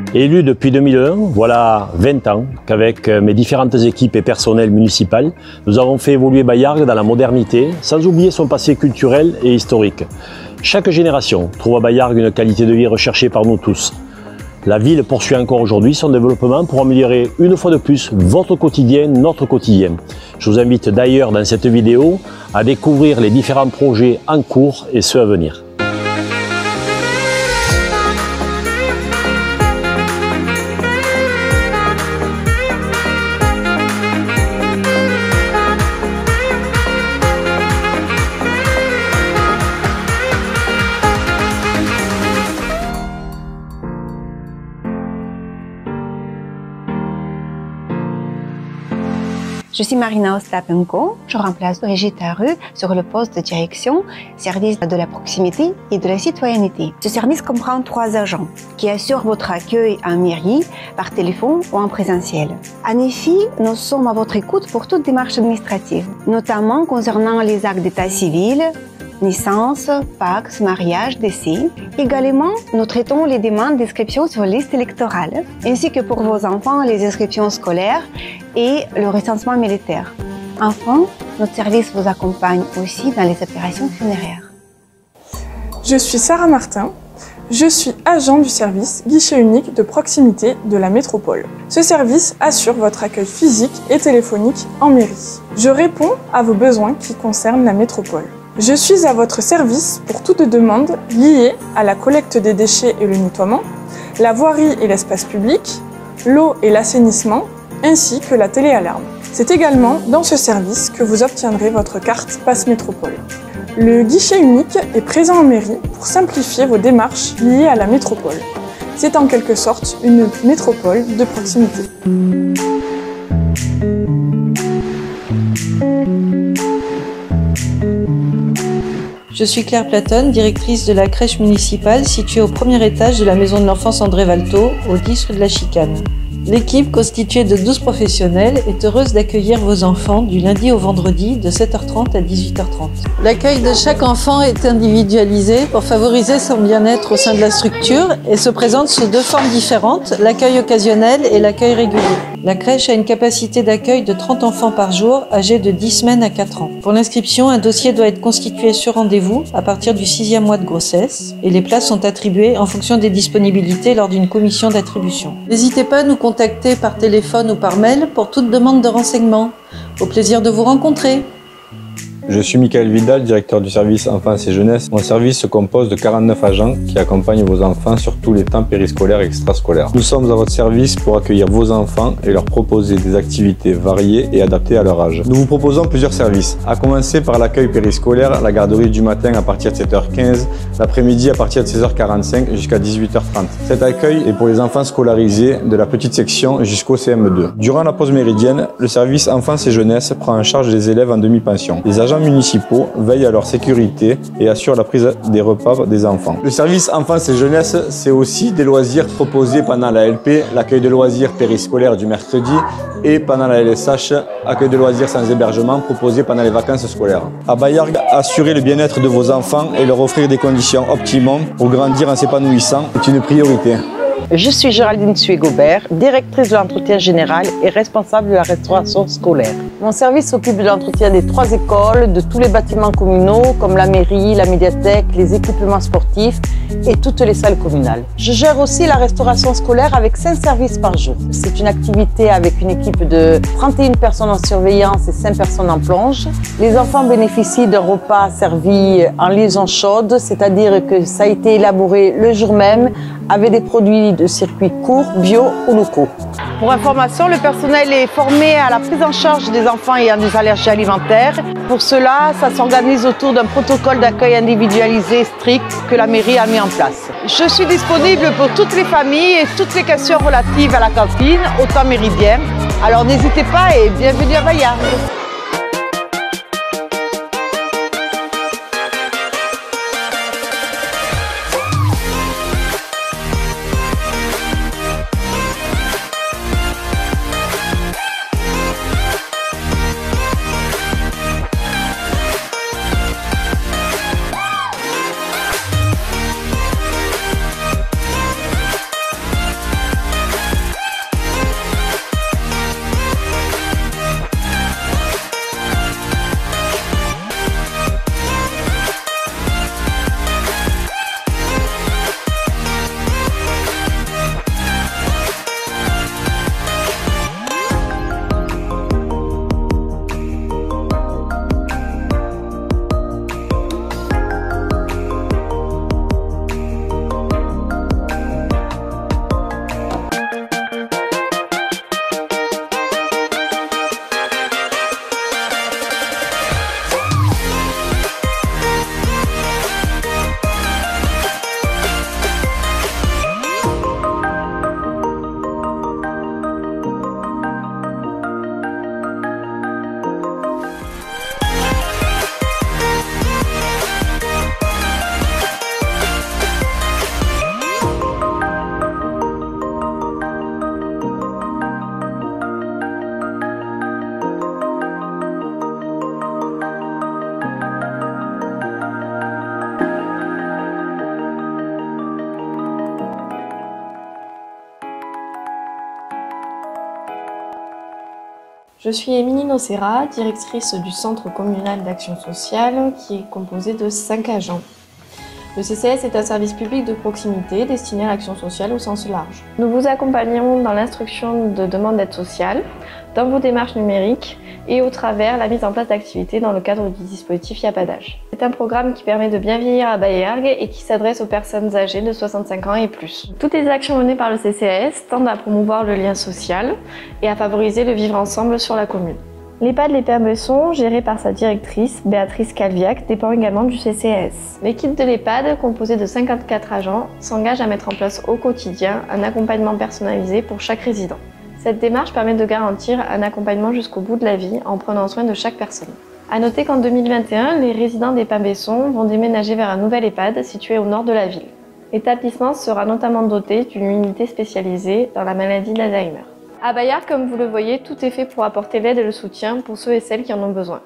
Élu depuis 2001, voilà 20 ans qu'avec mes différentes équipes et personnels municipaux, nous avons fait évoluer Bayargues dans la modernité, sans oublier son passé culturel et historique. Chaque génération trouve à Bayargues une qualité de vie recherchée par nous tous. La ville poursuit encore aujourd'hui son développement pour améliorer une fois de plus votre quotidien, notre quotidien. Je vous invite d'ailleurs dans cette vidéo à découvrir les différents projets en cours et ceux à venir. Je suis Marina Ostapenko, je remplace Brigitte Haru sur le poste de direction, service de la proximité et de la citoyenneté. Ce service comprend 3 agents qui assurent votre accueil en mairie, par téléphone ou en présentiel. En effet, nous sommes à votre écoute pour toute démarche administrative, notamment concernant les actes d'état civil, naissance, Pacs, mariage, décès. Également, nous traitons les demandes d'inscription sur liste électorale, ainsi que pour vos enfants, les inscriptions scolaires et le recensement militaire. Enfin, notre service vous accompagne aussi dans les opérations funéraires. Je suis Sarah Martin. Je suis agent du service guichet unique de proximité de la métropole. Ce service assure votre accueil physique et téléphonique en mairie. Je réponds à vos besoins qui concernent la métropole. Je suis à votre service pour toute demande liée à la collecte des déchets et le nettoiement, la voirie et l'espace public, l'eau et l'assainissement, ainsi que la téléalarme. C'est également dans ce service que vous obtiendrez votre carte Pass Métropole. Le guichet unique est présent en mairie pour simplifier vos démarches liées à la métropole. C'est en quelque sorte une métropole de proximité. Je suis Claire Platonne, directrice de la crèche municipale située au premier étage de la maison de l'enfance André Valteau, au 10 rue de la Chicane. L'équipe, constituée de 12 professionnels, est heureuse d'accueillir vos enfants du lundi au vendredi de 7h30 à 18h30. L'accueil de chaque enfant est individualisé pour favoriser son bien-être au sein de la structure et se présente sous 2 formes différentes, l'accueil occasionnel et l'accueil régulier. La crèche a une capacité d'accueil de 30 enfants par jour, âgés de 10 semaines à 4 ans. Pour l'inscription, un dossier doit être constitué sur rendez-vous à partir du 6e mois de grossesse et les places sont attribuées en fonction des disponibilités lors d'une commission d'attribution. N'hésitez pas à nous contacter par téléphone ou par mail pour toute demande de renseignement. Au plaisir de vous rencontrer. Je suis Michael Vidal, directeur du service enfance et jeunesse. Mon service se compose de 49 agents qui accompagnent vos enfants sur tous les temps périscolaires et extrascolaires. Nous sommes à votre service pour accueillir vos enfants et leur proposer des activités variées et adaptées à leur âge. Nous vous proposons plusieurs services, à commencer par l'accueil périscolaire, la garderie du matin à partir de 7h15, l'après-midi à partir de 16h45 jusqu'à 18h30. Cet accueil est pour les enfants scolarisés de la petite section jusqu'au CM2. Durant la pause méridienne, le service enfance et jeunesse prend en charge les élèves en demi-pension. Les agents municipaux veillent à leur sécurité et assurent la prise des repas des enfants. Le service enfance et jeunesse, c'est aussi des loisirs proposés pendant la LP, l'accueil de loisirs périscolaire du mercredi, et pendant la LSH, accueil de loisirs sans hébergement proposé pendant les vacances scolaires. À Bayargues, assurer le bien-être de vos enfants et leur offrir des conditions optimum pour grandir en s'épanouissant est une priorité. Je suis Géraldine Sué-Gobert, directrice de l'entretien général et responsable de la restauration scolaire. Mon service s'occupe de l'entretien des 3 écoles, de tous les bâtiments communaux comme la mairie, la médiathèque, les équipements sportifs et toutes les salles communales. Je gère aussi la restauration scolaire avec 5 services par jour. C'est une activité avec une équipe de 31 personnes en surveillance et 5 personnes en plonge. Les enfants bénéficient d'un repas servi en liaison chaude, c'est-à-dire que ça a été élaboré le jour même avec des produits de circuits courts, bio ou locaux. Pour information, le personnel est formé à la prise en charge des enfants ayant des allergies alimentaires. Pour cela, ça s'organise autour d'un protocole d'accueil individualisé strict que la mairie a mis en place. Je suis disponible pour toutes les familles et toutes les questions relatives à la cantine, au temps méridien. Alors n'hésitez pas et bienvenue à Bayargues. Je suis Émilie Nocera, directrice du Centre communal d'action sociale qui est composé de 5 agents. Le CCS est un service public de proximité destiné à l'action sociale au sens large. Nous vous accompagnons dans l'instruction de demandes d'aide sociale, dans vos démarches numériques et au travers la mise en place d'activités dans le cadre du dispositif Y a pas d'âge. C'est un programme qui permet de bien vieillir à Bayergue et qui s'adresse aux personnes âgées de 65 ans et plus. Toutes les actions menées par le CCS tendent à promouvoir le lien social et à favoriser le vivre ensemble sur la commune. L'EHPAD Les Pères-Besson, géré par sa directrice, Béatrice Calviac, dépend également du CCS. L'équipe de l'EHPAD, composée de 54 agents, s'engage à mettre en place au quotidien un accompagnement personnalisé pour chaque résident. Cette démarche permet de garantir un accompagnement jusqu'au bout de la vie en prenant soin de chaque personne. À noter qu'en 2021, les résidents des Pères-Besson vont déménager vers un nouvel EHPAD situé au nord de la ville. L'établissement sera notamment doté d'une unité spécialisée dans la maladie d'Alzheimer. À Bayard, comme vous le voyez, tout est fait pour apporter l'aide et le soutien pour ceux et celles qui en ont besoin.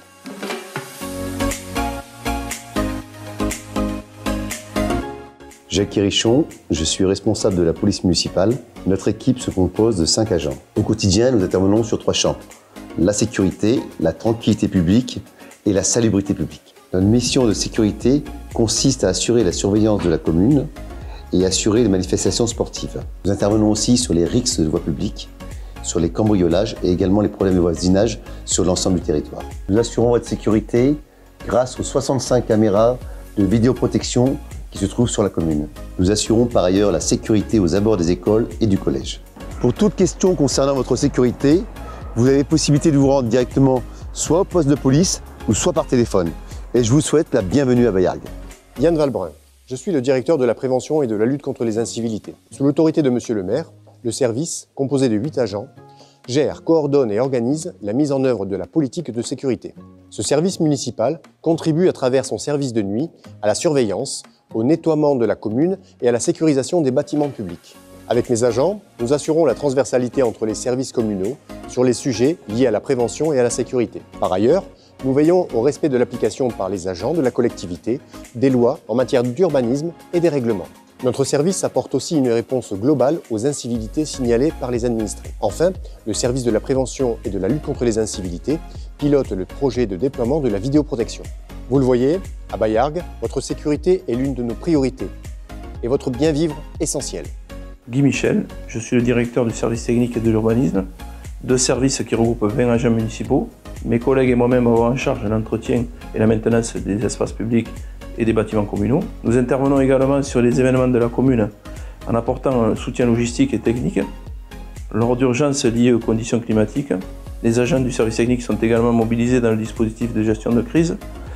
Jacques Hérichon, je suis responsable de la police municipale. Notre équipe se compose de 5 agents. Au quotidien, nous intervenons sur 3 champs: la sécurité, la tranquillité publique et la salubrité publique. Notre mission de sécurité consiste à assurer la surveillance de la commune et assurer les manifestations sportives. Nous intervenons aussi sur les rixes de voie publique, sur les cambriolages et également les problèmes de voisinage sur l'ensemble du territoire. Nous assurons votre sécurité grâce aux 65 caméras de vidéoprotection qui se trouvent sur la commune. Nous assurons par ailleurs la sécurité aux abords des écoles et du collège. Pour toute question concernant votre sécurité, vous avez possibilité de vous rendre directement soit au poste de police ou soit par téléphone. Et je vous souhaite la bienvenue à Bayargue. Yann Valbrun. Je suis le directeur de la prévention et de la lutte contre les incivilités. Sous l'autorité de Monsieur le maire, le service, composé de 8 agents, gère, coordonne et organise la mise en œuvre de la politique de sécurité. Ce service municipal contribue à travers son service de nuit à la surveillance, au nettoiement de la commune et à la sécurisation des bâtiments publics. Avec mes agents, nous assurons la transversalité entre les services communaux sur les sujets liés à la prévention et à la sécurité. Par ailleurs, nous veillons au respect de l'application par les agents de la collectivité des lois en matière d'urbanisme et des règlements. Notre service apporte aussi une réponse globale aux incivilités signalées par les administrés. Enfin, le service de la prévention et de la lutte contre les incivilités pilote le projet de déploiement de la vidéoprotection. Vous le voyez, à Bayargue, votre sécurité est l'une de nos priorités et votre bien-vivre essentiel. Guy Michel, je suis le directeur du service technique et de l'urbanisme, 2 services qui regroupent 20 agents municipaux. Mes collègues et moi-même avons en charge l'entretien et la maintenance des espaces publics et des bâtiments communaux. Nous intervenons également sur les événements de la commune en apportant un soutien logistique et technique. Lors d'urgences liées aux conditions climatiques, les agents du service technique sont également mobilisés dans le dispositif de gestion de crise.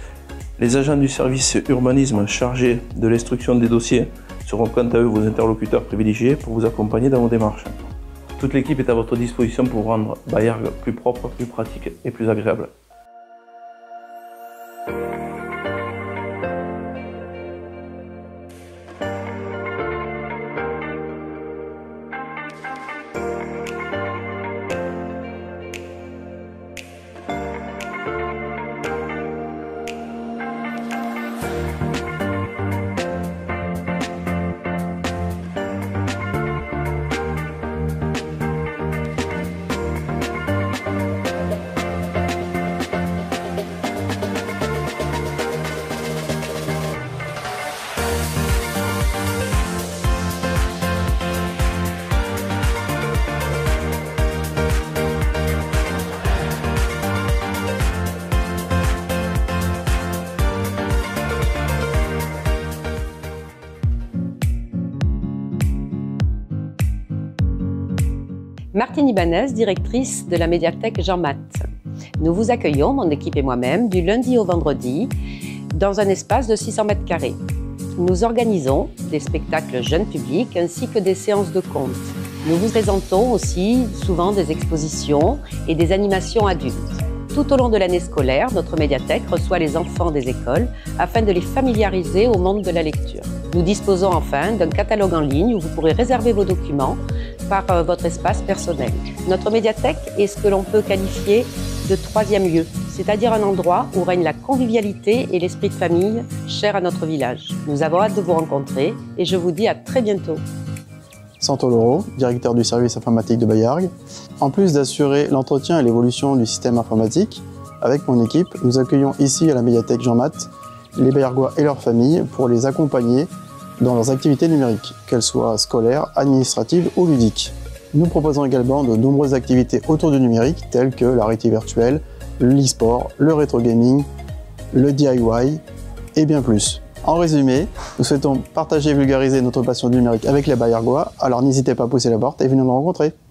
Les agents du service urbanisme chargés de l'instruction des dossiers seront quant à eux vos interlocuteurs privilégiés pour vous accompagner dans vos démarches. Toute l'équipe est à votre disposition pour rendre Bayargue plus propre, plus pratique et plus agréable. Martine Ibanez, directrice de la médiathèque Jean Mat. Nous vous accueillons, mon équipe et moi-même, du lundi au vendredi, dans un espace de 600 mètres carrés. Nous organisons des spectacles jeunes publics ainsi que des séances de contes. Nous vous présentons aussi souvent des expositions et des animations adultes. Tout au long de l'année scolaire, notre médiathèque reçoit les enfants des écoles afin de les familiariser au monde de la lecture. Nous disposons enfin d'un catalogue en ligne où vous pourrez réserver vos documents par votre espace personnel. Notre médiathèque est ce que l'on peut qualifier de 3e lieu, c'est-à-dire un endroit où règne la convivialité et l'esprit de famille cher à notre village. Nous avons hâte de vous rencontrer et je vous dis à très bientôt. Santoloro, directeur du service informatique de Bayargues. En plus d'assurer l'entretien et l'évolution du système informatique, avec mon équipe, nous accueillons ici à la médiathèque Jean Matte les Bayargois et leurs familles pour les accompagner dans leurs activités numériques, qu'elles soient scolaires, administratives ou ludiques. Nous proposons également de nombreuses activités autour du numérique telles que la réalité virtuelle, l'e-sport, le rétro gaming, le DIY et bien plus. En résumé, nous souhaitons partager et vulgariser notre passion du numérique avec les Bayargois, alors n'hésitez pas à pousser la porte et venez nous rencontrer.